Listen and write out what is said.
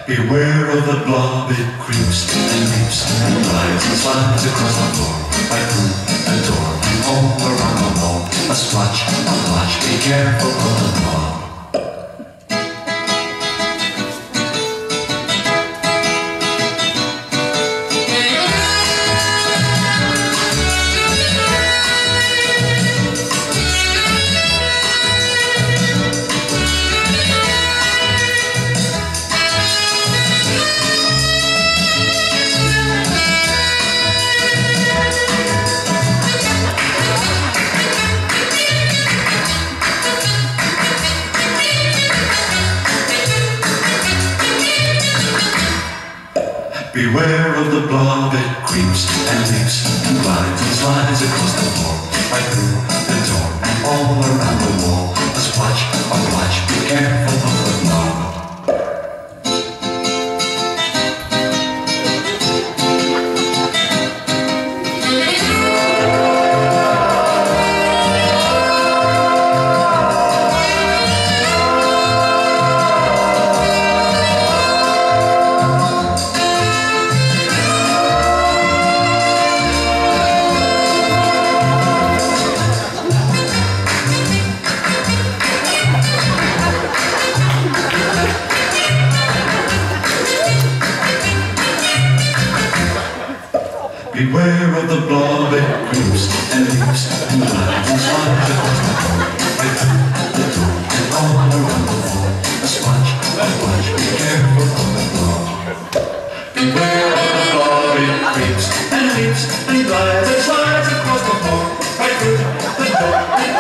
Beware of the blob, it creeps and leaps and glides and slides across the floor, right through the door, all around the wall. A splotch, be careful of the blob. Beware of the blob, it creeps and leaps and glides and slides across the floor, right through the door and all around the wall. A splotch, be careful of the blob. Beware of the blob, it creeps and leaps and glides and slides across the floor, right through the door and all around the wall. A splotch, be careful of the blob. Beware of the blob, it creeps and leaps and glides and slides across the floor, right through the door.